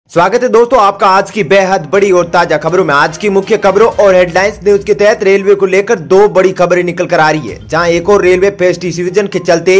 स्वागत है दोस्तों आपका आज की बेहद बड़ी और ताजा खबरों में। आज की मुख्य खबरों और हेडलाइंस न्यूज के तहत रेलवे को लेकर दो बड़ी खबरें निकल कर आ रही है। जहां एक और रेलवे फेस्टिव सीजन के चलते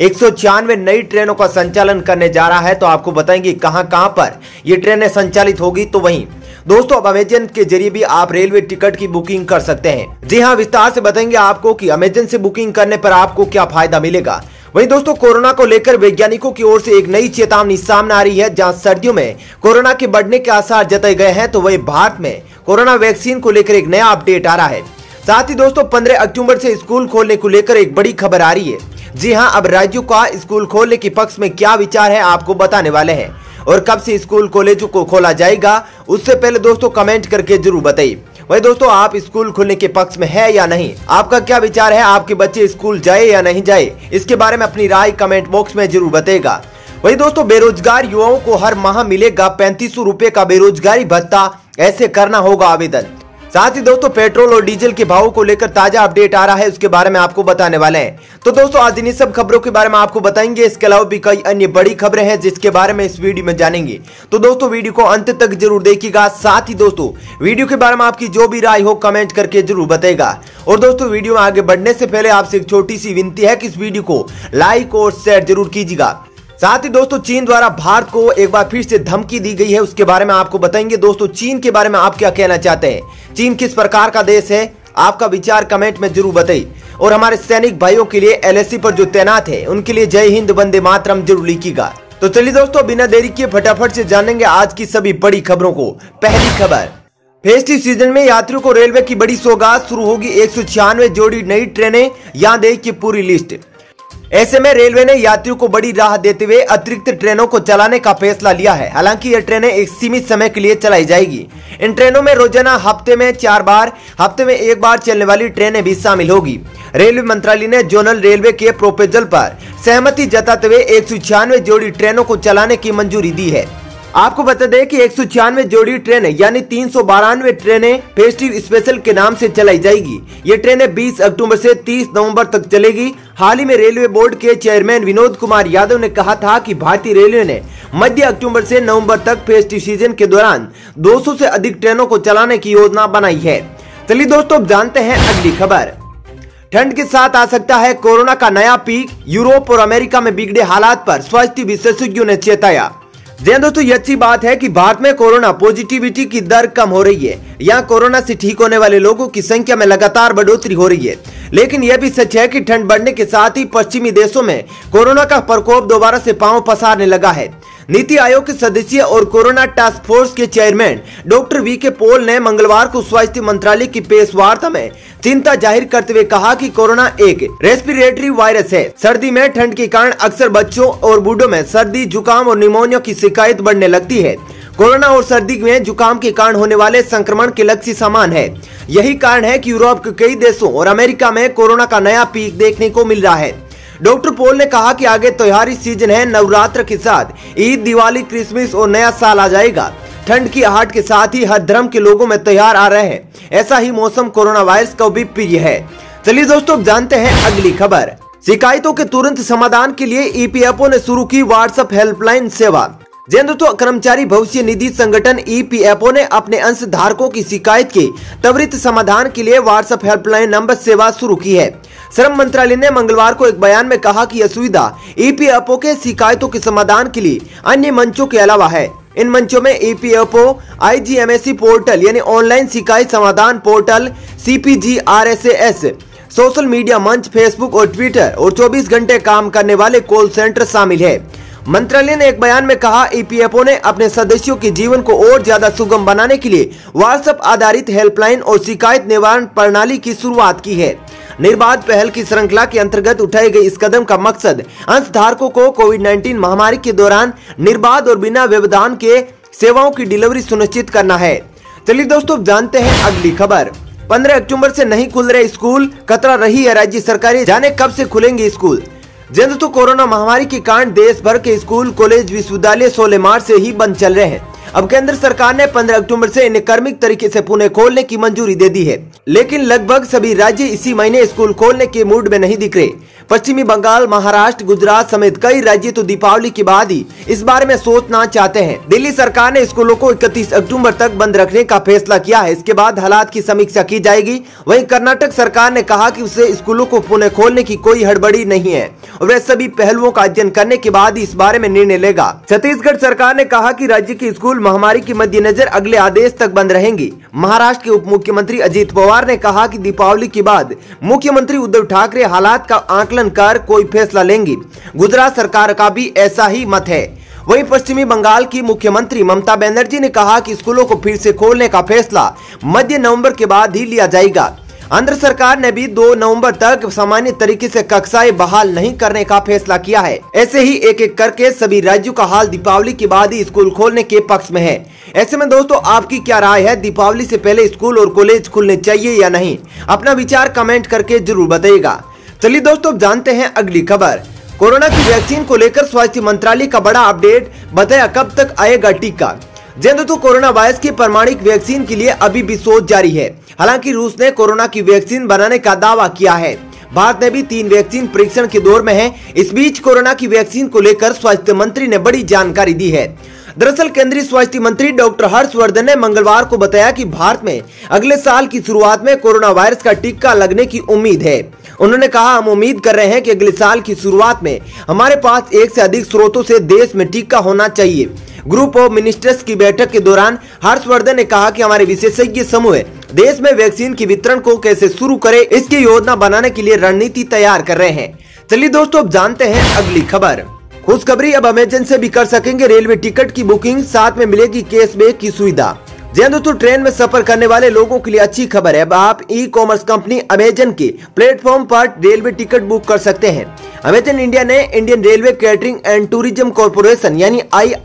196 नई ट्रेनों का संचालन करने जा रहा है, तो आपको बताएंगे कहां पर ये ट्रेनें संचालित होगी। तो वहीं दोस्तों अब अमेजन के जरिए भी आप रेलवे टिकट की बुकिंग कर सकते हैं। जी हाँ, विस्तार से बताएंगे आपको कि अमेजन से बुकिंग करने पर आपको क्या फायदा मिलेगा। वहीं दोस्तों कोरोना को लेकर वैज्ञानिकों की ओर से एक नई चेतावनी सामने आ रही है। जहां सर्दियों में कोरोना के बढ़ने के आसार जताए गए हैं, तो वहीं भारत में कोरोना वैक्सीन को लेकर एक नया अपडेट आ रहा है। साथ ही दोस्तों 15 अक्टूबर से स्कूल खोलने को लेकर एक बड़ी खबर आ रही है। जी हां, अब राज्यों का स्कूल खोलने के पक्ष में क्या विचार है आपको बताने वाले हैं। और कब से स्कूल कॉलेजों को खोला जाएगा उससे पहले दोस्तों कमेंट करके जरूर बताइए। वही दोस्तों आप स्कूल खुलने के पक्ष में है या नहीं, आपका क्या विचार है, आपके बच्चे स्कूल जाए या नहीं जाए, इसके बारे में अपनी राय कमेंट बॉक्स में जरूर बताइएगा। वही दोस्तों बेरोजगार युवाओं को हर माह मिलेगा 3500 रुपए का बेरोजगारी भत्ता, ऐसे करना होगा आवेदन। साथ ही दोस्तों पेट्रोल और डीजल के भावों को लेकर ताजा अपडेट आ रहा है, उसके बारे में आपको बताने वाले हैं। तो दोस्तों आज इन सब खबरों के बारे में आपको बताएंगे। इसके अलावा भी कई अन्य बड़ी खबरें हैं जिसके बारे में इस वीडियो में जानेंगे। तो दोस्तों वीडियो को अंत तक जरूर देखिएगा। साथ ही दोस्तों वीडियो के बारे में आपकी जो भी राय हो कमेंट करके जरूर बताएगा। और दोस्तों वीडियो में आगे बढ़ने से पहले आपसे एक छोटी सी विनती है कि इस वीडियो को लाइक और शेयर जरूर कीजिएगा। साथ ही दोस्तों चीन द्वारा भारत को एक बार फिर से धमकी दी गई है, उसके बारे में आपको बताएंगे। दोस्तों चीन के बारे में आप क्या कहना चाहते हैं, चीन किस प्रकार का देश है, आपका विचार कमेंट में जरूर बताइए। और हमारे सैनिक भाइयों के लिए एलएसी पर जो तैनात है उनके लिए जय हिंद वंदे मातरम जरूर लिखिएगा। तो चलिए दोस्तों बिना देरी किए फटाफट से जानेंगे आज की सभी बड़ी खबरों को। पहली खबर, फेस्टिव सीजन में यात्रियों को रेलवे की बड़ी सौगात, शुरू होगी 196 जोड़ी नई ट्रेनें, यहाँ देखिए पूरी लिस्ट। ऐसे में रेलवे ने यात्रियों को बड़ी राहत देते हुए अतिरिक्त ट्रेनों को चलाने का फैसला लिया है। हालांकि ये ट्रेनें एक सीमित समय के लिए चलाई जाएगी। इन ट्रेनों में रोजाना हफ्ते में 4 बार, हफ्ते में 1 बार चलने वाली ट्रेनें भी शामिल होगी। रेलवे मंत्रालय ने जोनल रेलवे के प्रोपोजल पर सहमति जताते हुए 196 जोड़ी ट्रेनों को चलाने की मंजूरी दी है। आपको बता दें कि 196 जोड़ी ट्रेनें यानी 392 ट्रेनें फेस्टिव स्पेशल के नाम से चलाई जाएगी। ये ट्रेनें 20 अक्टूबर से 30 नवंबर तक चलेगी। हाल ही में रेलवे बोर्ड के चेयरमैन विनोद कुमार यादव ने कहा था कि भारतीय रेलवे ने मध्य अक्टूबर से नवंबर तक फेस्टिव सीजन के दौरान 200 से अधिक ट्रेनों को चलाने की योजना बनाई है। चलिए दोस्तों जानते हैं अगली खबर। ठंड के साथ आ सकता है कोरोना का नया पीक, यूरोप और अमेरिका में बिगड़े हालात पर स्वास्थ्य विशेषज्ञों ने चेताया। जी दोस्तों ये अच्छी बात है कि भारत में कोरोना पॉजिटिविटी की दर कम हो रही है। यहाँ कोरोना से ठीक होने वाले लोगों की संख्या में लगातार बढ़ोतरी हो रही है। लेकिन यह भी सच है कि ठंड बढ़ने के साथ ही पश्चिमी देशों में कोरोना का प्रकोप दोबारा से पांव पसारने लगा है। नीति आयोग के सदस्य और कोरोना टास्क फोर्स के chairman doctor V K Paul ने मंगलवार को स्वास्थ्य मंत्रालय की प्रेस वार्ता में चिंता जाहिर करते हुए कहा कि कोरोना एक रेस्पिरेटरी वायरस है। सर्दी में ठंड के कारण अक्सर बच्चों और बूढ़ों में सर्दी, जुकाम और निमोनिया की शिकायत बढ़ने लगती है। कोरोना और सर्दी में जुकाम के कारण होने वाले संक्रमण के लक्षण समान है। यही कारण है कि यूरोप के कई देशों और अमेरिका में कोरोना का नया पीक देखने को मिल रहा है। डॉक्टर पॉल ने कहा कि आगे त्योहारी सीजन है, नवरात्र के साथ ईद, दिवाली, क्रिसमस और नया साल आ जाएगा। ठंड की आहट के साथ ही हर धर्म के लोगों में त्योहार आ रहे हैं। ऐसा ही मौसम कोरोना वायरस का भी प्रिय है। चलिए दोस्तों जानते हैं अगली खबर। शिकायतों के तुरंत समाधान के लिए ईपीएफओ ने शुरू की व्हाट्सएप हेल्पलाइन सेवा। दोस्तों कर्मचारी भविष्य निधि संगठन ईपीएफओ ने अपने अंशधारकों की शिकायत के त्वरित समाधान के लिए व्हाट्सएप हेल्पलाइन नंबर सेवा शुरू की है। श्रम मंत्रालय ने मंगलवार को एक बयान में कहा कि यह सुविधा ईपीएफओ के शिकायतों के समाधान के लिए अन्य मंचों के अलावा है। इन मंचों में ईपीएफओ आईजीएमएसी पोर्टल यानी ऑनलाइन शिकायत समाधान पोर्टल, सीपीजीआरएसएस, सोशल मीडिया मंच, फेसबुक और ट्विटर और 24 घंटे काम करने वाले कॉल सेंटर शामिल है। मंत्रालय ने एक बयान में कहा ईपीएफओ ने अपने सदस्यों के जीवन को और ज्यादा सुगम बनाने के लिए व्हाट्सएप आधारित हेल्पलाइन और शिकायत निवारण प्रणाली की शुरुआत की है। निर्बाध पहल की श्रृंखला के अंतर्गत उठाए गए इस कदम का मकसद अंशधारकों को कोविड-19 महामारी के दौरान निर्बाध और बिना व्यवधान के सेवाओं की डिलीवरी सुनिश्चित करना है। चलिए दोस्तों जानते हैं अगली खबर। 15 अक्टूबर से नहीं खुल रहे स्कूल, खतरा रही है राज्य सरकारें, जाने कब से खुलेंगे स्कूल। दोस्तों कोरोना महामारी के कारण देश भर के स्कूल, कॉलेज, विश्वविद्यालय 16 मार्च से ही बंद चल रहे हैं। अब केंद्र सरकार ने 15 अक्टूबर से इन्हें क्रमिक तरीके से पुनः खोलने की मंजूरी दे दी है। लेकिन लगभग सभी राज्य इसी महीने स्कूल खोलने के मूड में नहीं दिख रहे। पश्चिमी बंगाल, महाराष्ट्र, गुजरात समेत कई राज्य तो दीपावली के बाद ही इस बारे में सोचना चाहते हैं। दिल्ली सरकार ने स्कूलों को 31 अक्टूबर तक बंद रखने का फैसला किया है। इसके बाद हालात की समीक्षा की जाएगी। वहीं कर्नाटक सरकार ने कहा कि उसे स्कूलों को पुनः खोलने की कोई हड़बड़ी नहीं है और वह सभी पहलुओं का अध्ययन करने के बाद ही इस बारे में निर्णय लेगा। छत्तीसगढ़ सरकार ने कहा कि राज्य के स्कूल महामारी के मद्देनजर अगले आदेश तक बंद रहेंगी। महाराष्ट्र के उप मुख्यमंत्री अजित पवार ने कहा कि दीपावली के बाद मुख्यमंत्री उद्धव ठाकरे हालात का आकलन कर कोई फैसला लेंगे। गुजरात सरकार का भी ऐसा ही मत है। वहीं पश्चिमी बंगाल की मुख्यमंत्री ममता बनर्जी ने कहा कि स्कूलों को फिर से खोलने का फैसला मध्य नवंबर के बाद ही लिया जाएगा। आंध्र सरकार ने भी 2 नवंबर तक सामान्य तरीके से कक्षाएं बहाल नहीं करने का फैसला किया है। ऐसे ही एक एक करके सभी राज्यों का हाल दीपावली के बाद ही स्कूल खोलने के पक्ष में है। ऐसे में दोस्तों आपकी क्या राय है? दीपावली से पहले स्कूल और कॉलेज खुलने चाहिए या नहीं? अपना विचार कमेंट करके जरूर बताइएगा। चलिए दोस्तों जानते हैं अगली खबर। कोरोना की वैक्सीन को लेकर स्वास्थ्य मंत्रालय का बड़ा अपडेट, बताया कब तक आएगा टीका। दोस्तों कोरोना वायरस की प्रमाणिक वैक्सीन के लिए अभी भी शोध जारी है। हालांकि रूस ने कोरोना की वैक्सीन बनाने का दावा किया है। भारत ने भी 3 वैक्सीन परीक्षण के दौर में है। इस बीच कोरोना की वैक्सीन को लेकर स्वास्थ्य मंत्री ने बड़ी जानकारी दी है। दरअसल केंद्रीय स्वास्थ्य मंत्री डॉक्टर हर्षवर्धन ने मंगलवार को बताया कि भारत में अगले साल की शुरुआत में कोरोना वायरस का टीका लगने की उम्मीद है। उन्होंने कहा, हम उम्मीद कर रहे हैं कि अगले साल की शुरुआत में हमारे पास 1 से अधिक स्रोतों से देश में टीका होना चाहिए। ग्रुप ऑफ मिनिस्टर्स की बैठक के दौरान हर्षवर्धन ने कहा कि हमारे विशेषज्ञ समूह देश में वैक्सीन की वितरण को कैसे शुरू करे, इसकी योजना बनाने के लिए रणनीति तैयार कर रहे हैं। चलिए दोस्तों अब जानते हैं अगली खबर। खुशखबरी, अब अमेजन से भी कर सकेंगे रेलवे टिकट की बुकिंग, साथ में मिलेगी कैशबैक की सुविधा। दोस्तों ट्रेन में सफर करने वाले लोगों के लिए अच्छी खबर है। अब आप ई-कॉमर्स कंपनी अमेजन के प्लेटफॉर्म पर रेलवे टिकट बुक कर सकते हैं। अमेजन इंडिया ने Indian railway catering and tourism corporation यानी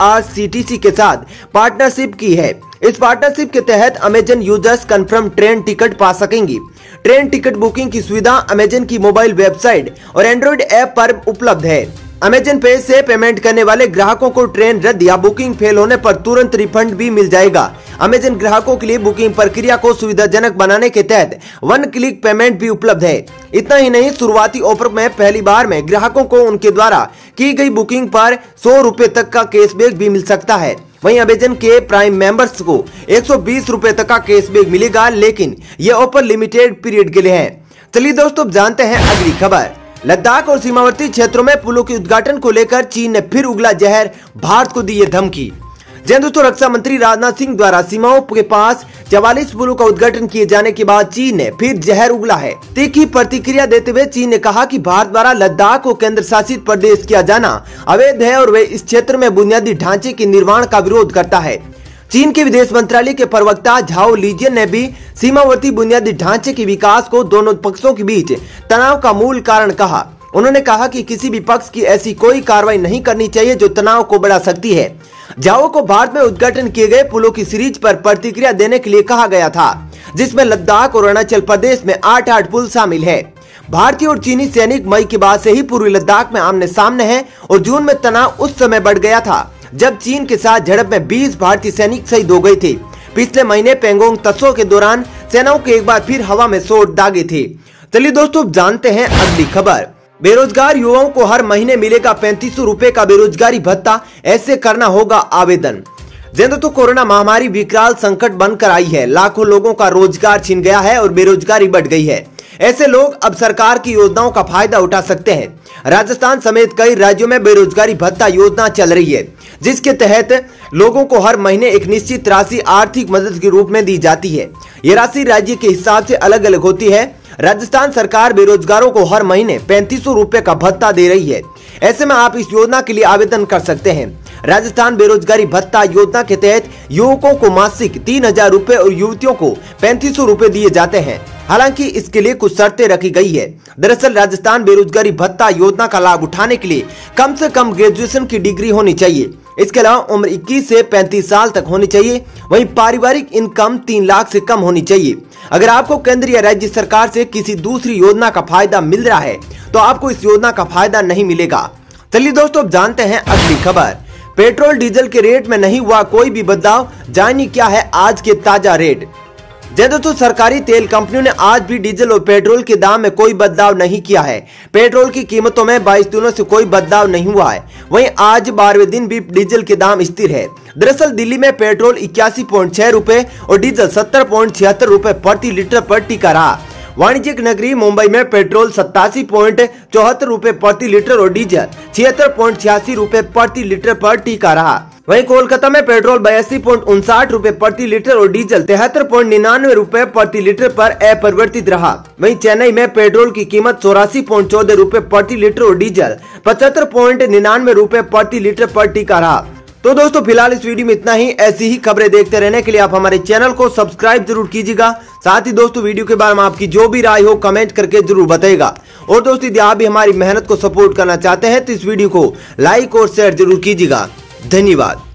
IRCTC के साथ पार्टनरशिप की है। इस पार्टनरशिप के तहत Amazon users confirm train ticket पा सकेंगी। ट्रेन टिकट बुकिंग की सुविधा अमेजन की मोबाइल वेबसाइट और एंड्रॉइड ऐप पर उपलब्ध है। अमेजन पे से पेमेंट करने वाले ग्राहकों को ट्रेन रद्द या बुकिंग फेल होने पर तुरंत रिफंड भी मिल जाएगा। अमेजन ग्राहकों के लिए बुकिंग प्रक्रिया को सुविधाजनक बनाने के तहत 1 क्लिक पेमेंट भी उपलब्ध है। इतना ही नहीं, शुरुआती ऑफर में पहली बार में ग्राहकों को उनके द्वारा की गई बुकिंग पर 100 रुपए तक का कैशबैक भी मिल सकता है। वहीं अमेजन के प्राइम मेंबर्स को 120 रुपए तक का कैशबैक मिलेगा, लेकिन यह ऑफर लिमिटेड पीरियड के लिए है। चलिए दोस्तों जानते हैं अगली खबर। लद्दाख और सीमावर्ती क्षेत्रों में पुलों के उद्घाटन को लेकर चीन ने फिर उगला जहर, भारत को दी धमकी। दोस्तों रक्षा मंत्री राजनाथ सिंह द्वारा सीमाओं के पास 44 पुलों का उद्घाटन किए जाने के बाद चीन ने फिर जहर उगला है। तीखी प्रतिक्रिया देते हुए चीन ने कहा कि भारत द्वारा लद्दाख को केंद्र शासित प्रदेश किया जाना अवैध है और वे इस क्षेत्र में बुनियादी ढांचे के निर्माण का विरोध करता है। चीन के विदेश मंत्रालय के प्रवक्ता झाओ लीजियन ने भी सीमावर्ती बुनियादी ढांचे के विकास को दोनों पक्षों के बीच तनाव का मूल कारण कहा। उन्होंने कहा कि किसी भी पक्ष की ऐसी कोई कार्रवाई नहीं करनी चाहिए जो तनाव को बढ़ा सकती है। झाओ को भारत में उद्घाटन किए गए पुलों की सीरीज पर प्रतिक्रिया देने के लिए कहा गया था, जिसमें लद्दाख और अरुणाचल प्रदेश में 8 पुल शामिल है। भारतीय और चीनी सैनिक मई के बाद से ही पूर्वी लद्दाख में आमने सामने हैं और जून में तनाव उस समय बढ़ गया था जब चीन के साथ झड़प में 20 भारतीय सैनिक शहीद हो गए थे। पिछले महीने पेंगोंग त्सो के दौरान सेनाओं के एक बार फिर हवा में शॉट दागे थे। चलिए दोस्तों जानते हैं अगली खबर। बेरोजगार युवाओं को हर महीने मिलेगा 3500 रुपए का बेरोजगारी भत्ता, ऐसे करना होगा आवेदन। दोस्तों कोरोना महामारी विकराल संकट बनकर आई है। लाखों लोगों का रोजगार छिन गया है और बेरोजगारी बढ़ गई है। ऐसे लोग अब सरकार की योजनाओं का फायदा उठा सकते हैं। राजस्थान समेत कई राज्यों में बेरोजगारी भत्ता योजना चल रही है, जिसके तहत लोगों को हर महीने एक निश्चित राशि आर्थिक मदद के रूप में दी जाती है। ये राशि राज्य के हिसाब से अलग अलग होती है। राजस्थान सरकार बेरोजगारों को हर महीने 3500 रुपए का भत्ता दे रही है। ऐसे में आप इस योजना के लिए आवेदन कर सकते हैं। राजस्थान बेरोजगारी भत्ता योजना के तहत युवकों को मासिक 3000 रुपए और युवतियों को 3500 रुपए दिए जाते हैं। हालांकि इसके लिए कुछ शर्तें रखी गई है। दरअसल राजस्थान बेरोजगारी भत्ता योजना का लाभ उठाने के लिए कम से कम ग्रेजुएशन की डिग्री होनी चाहिए। इसके अलावा उम्र 21 से 35 साल तक होनी चाहिए। वहीं पारिवारिक इनकम 3 लाख से कम होनी चाहिए। अगर आपको केंद्र या राज्य सरकार से किसी दूसरी योजना का फायदा मिल रहा है तो आपको इस योजना का फायदा नहीं मिलेगा। चलिए दोस्तों अब जानते हैं अगली खबर। पेट्रोल डीजल के रेट में नहीं हुआ कोई भी बदलाव, जानिए क्या है आज के ताजा रेट। दोस्तों सरकारी तेल कंपनियों ने आज भी डीजल और पेट्रोल के दाम में कोई बदलाव नहीं किया है। पेट्रोल की कीमतों में 22 दिनों से कोई बदलाव नहीं हुआ है। वहीं आज 12वें दिन भी डीजल के दाम स्थिर है। दरअसल दिल्ली में पेट्रोल 81.6 रुपए और डीजल 70.76 रुपए प्रति लीटर पर टिका रहा। वाणिज्यिक नगरी मुंबई में पेट्रोल 87.74 रुपए प्रति लीटर और डीजल 76.86 रुपए प्रति लीटर पर टिका रहा। वहीं कोलकाता में पेट्रोल 82.59 रुपए प्रति लीटर और डीजल 73.99 रुपए प्रति लीटर पर अपरिवर्तित रहा। वहीं चेन्नई में पेट्रोल की कीमत 84.14 रुपए प्रति लीटर और डीजल 75.99 रुपए प्रति लीटर पर टिका रहा। तो दोस्तों फिलहाल इस वीडियो में इतना ही। ऐसी ही खबरें देखते रहने के लिए आप हमारे चैनल को सब्सक्राइब जरूर कीजिएगा। साथ ही दोस्तों वीडियो के बारे में आपकी जो भी राय हो कमेंट करके जरूर बताइएगा। और दोस्तों यदि आप भी हमारी मेहनत को सपोर्ट करना चाहते हैं तो इस वीडियो को लाइक और शेयर जरूर कीजिएगा। धन्यवाद।